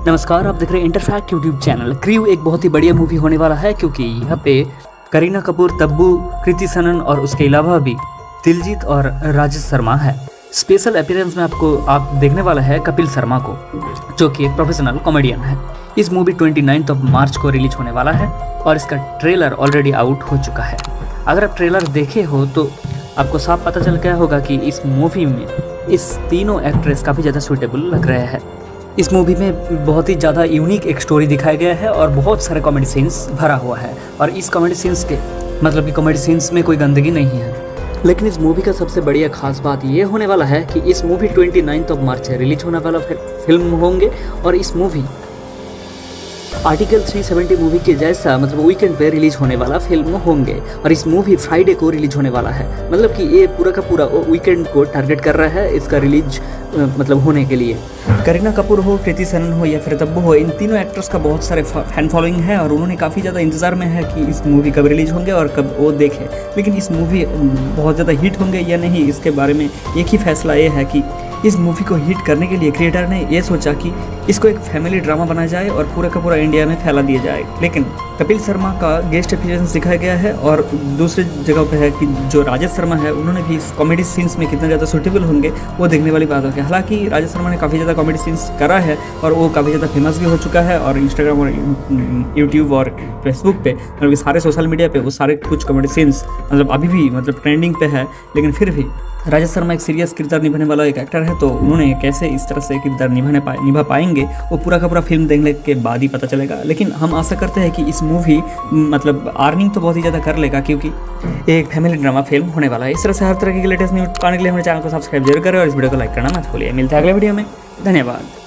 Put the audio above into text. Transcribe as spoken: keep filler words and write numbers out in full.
नमस्कार, आप देख रहे हैं इंटरफैक्ट यूट्यूब चैनल। क्रू एक बहुत ही बढ़िया मूवी होने वाला है क्योंकि यहाँ पे करीना कपूर, तब्बू, कृति सनन और उसके अलावा भी दिलजीत और राजेश शर्मा है। स्पेशल अपीयरेंस में आपको आप देखने वाला है कपिल शर्मा को, जो कि एक प्रोफेशनल कॉमेडियन है। इस मूवी उनतीस ऑफ मार्च को रिलीज होने वाला है और इसका ट्रेलर ऑलरेडी आउट हो चुका है। अगर आप ट्रेलर देखे हो तो आपको साफ पता चल गया होगा कि इस मूवी में इस तीनों एक्ट्रेस काफ़ी ज़्यादा सूटेबल लग रहे हैं। इस मूवी में बहुत ही ज़्यादा यूनिक एक स्टोरी दिखाया गया है और बहुत सारे कॉमेडी सीन्स भरा हुआ है। और इस कॉमेडी सीन्स के मतलब कि कॉमेडी सीन्स में कोई गंदगी नहीं है। लेकिन इस मूवी का सबसे बढ़िया खास बात ये होने वाला है कि इस मूवी उनतीस ऑफ मार्च रिलीज होने वाला फिल्म होंगे और इस मूवी आर्टिकल तीन सौ सत्तर मूवी के जैसा मतलब वीकेंड पे रिलीज होने वाला फिल्म होंगे। और इस मूवी फ्राइडे को रिलीज होने वाला है, मतलब कि ये पूरा का पूरा वीकेंड को टारगेट कर रहा है इसका रिलीज मतलब होने के लिए। करीना कपूर हो, कृति सनन हो या फिर तब्बू हो, इन तीनों एक्टर्स का बहुत सारे फैन फॉलोइंग है और उन्होंने काफ़ी ज़्यादा इंतजार में है कि इस मूवी कब रिलीज होंगे और कब वो देखें। लेकिन इस मूवी बहुत ज़्यादा हिट होंगे या नहीं, इसके बारे में एक ही फैसला ये है कि इस मूवी को हिट करने के लिए क्रिएटर ने ये सोचा कि इसको एक फैमिली ड्रामा बनाया जाए और पूरा का पूरा इंडिया में फैला दिया जाए। लेकिन कपिल शर्मा का गेस्ट अपीयरेंस दिखाया गया है और दूसरे जगह पे है कि जो राजेश शर्मा है उन्होंने भी इस कॉमेडी सीन्स में कितना ज़्यादा सूटेबल होंगे वो देखने वाली बात होगी। हालांकि राजेश शर्मा ने काफ़ी ज़्यादा कॉमेडी सीन्स करा है और वो काफ़ी ज़्यादा फेमस भी हो चुका है और इंस्टाग्राम और यूट्यूब और फेसबुक पे मतलब सारे सोशल मीडिया पे वो सारे कुछ कॉमेडी सीन्स मतलब अभी भी मतलब ट्रेंडिंग पे है। लेकिन फिर भी राजेश शर्मा एक सीरियस किरदार निभाने वाला एक एक्टर है, तो उन्होंने कैसे इस तरह से किरदार निभाने पाए निभा पाएंगे वो पूरा का पूरा फिल्म देखने के बाद ही पता चलेगा। लेकिन हम आशा करते हैं कि इस मूवी मतलब अर्निंग तो बहुत ही ज़्यादा कर लेगा क्योंकि एक फैमिली ड्रामा फिल्म होने वाला है। इस तरह से हर तरह की लेटेस्ट न्यूज़ पाने के लिए हमारे चैनल को सब्सक्राइब जरूर करें और इस वीडियो को लाइक करना मत भूलिए। मिलते हैं अगले वीडियो में, धन्यवाद।